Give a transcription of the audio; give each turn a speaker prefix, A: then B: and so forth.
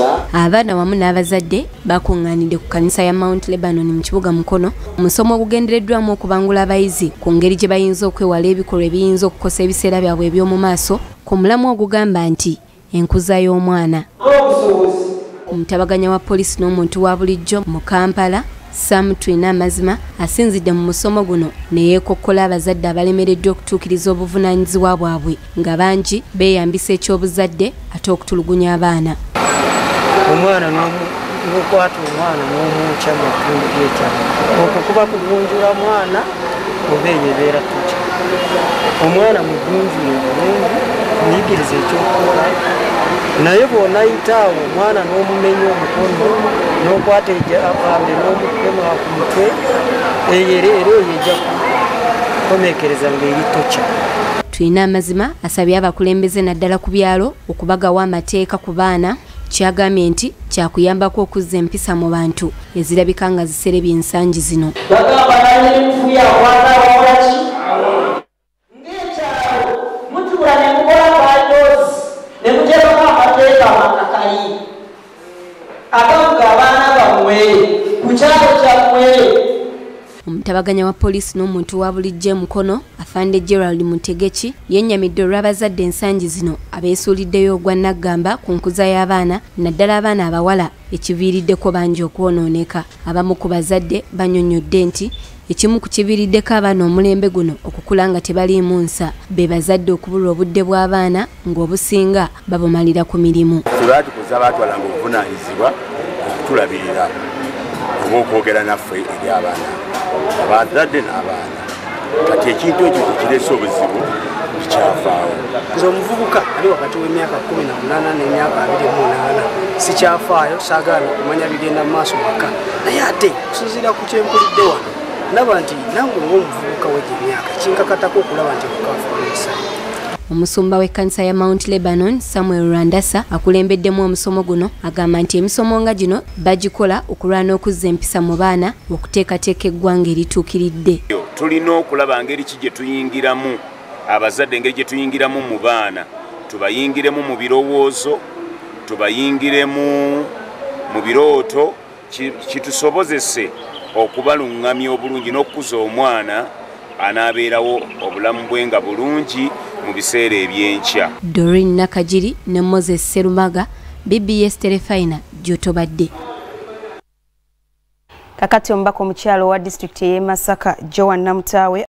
A: Abaana wamu n'abazadde bakungaanidde ku kanisa ya Mount Lebanon mu kibuga Mukono omusomo ogugendereddwamu okubangula abayizi ku ngeri gye bayinza okwewala ebikolwa ebiyinza okukosa ebiseera byabwe eby'omu maaso ku mulamwa ogugamba nti enkuza y'omwana. Omutabaganya wa poliisi n'omuntu wa bulijjo mu Kampala Sam Twina Mazima asinzidde mu musomo guno ne yeekokkola abazadde abalemereddwa okutuukiriza obuvunaanyizibwa bwabwe nga bangi beeyambisa eky'obuzadde ate okutulugunya abaana.
B: Omwana n'okwata omwana n'omwokya mu bitundu by'ekyalo okwo kuba kugunjula mwana oba eyebeera tutya. Omwana mugunjule bulungi muyigiriza ekyokukola naye bw'onayita awo omwana n'omumenya omukono n'okwata apande n'omukema ku mutwe eyo ejja kukomekereza ng'eri tokya.
A: Twina Amazima asabye abakulembeze naddala ku byalo okubagawo amateeka ku baana kyagambye nti kyakuyambako okuzza empisa mu bantu ezirabika nga ziserebye ensangi zino.
C: Bagamba nanyinimufubi akwata wawulaki ng'ekyalo mutuula ne mukola badozi ne muteekako amateeka amakakali agavuga abaana bammwe ku kyalo kyammwe.
A: Omutabaganya wa poliisi n'omuntu wa bulijjo Mukono Afande Gerald Mutegeki yennyamidde olw'abazadde ensangi zino abeesuuliddeyo ogwa naggamba ku nkuza y'abaana naddala abaana abawala ekiviiriddeko bangi okwonooneka. Abamu ku bazadde bannyonnyodde nti ekimu ku kiviiriddeko abaana omulembe guno okukula nga tebaliimu nsa be bazadde okubulwa obudde bw'abaana ng'obusinga babumalira ku mirimu.
D: Tebaatukuza baatwalanga obuvunaanyizibwa okutulabirira oba okwogera naffe eri abaana abazadde n'abaana. Kati ekintu ekyo tekireese obuzibu kikyafaawo.
B: Nze omuvubuka ali wakati w'emyaka 18 n'emyaka 28 sikyafaayo saagaana okumanya bigenda mu maaso maka naye ate okusinziira ku kyempulidde wano ndaba nti nange ng'omuvubuka w'egyemyaka kinkakatako okulaba nti okukafulusa.
A: Omusumba w'ekkanisa ya Mount Lebanon Samuel Rwandasa akulembeddemu omusomo guno agamba nti emisomo nga gino bagikola okulwana okuzza empisa mu baana okuteekateeka eggwanga erituukiridde.
E: Tulina okulaba ngeri ki gye tuyingiramu abazadde, engeri gye tuyingiramu mu baana, tubayingiremu mu birowoozo, tubayingiremu mu birooto, kitusobozese okubalungamya obulungi n'okukuza omwana anaabeerawo obulamu bwe nga bulungi mu biseera ebyenkya.
A: Doreen Nakajiri ne Moses Serumaga, BBS Telefina, gy'otobadde.
F: Kakati omubaka omukyalo wa disitulikiti y'e Masaka Joan Namutawe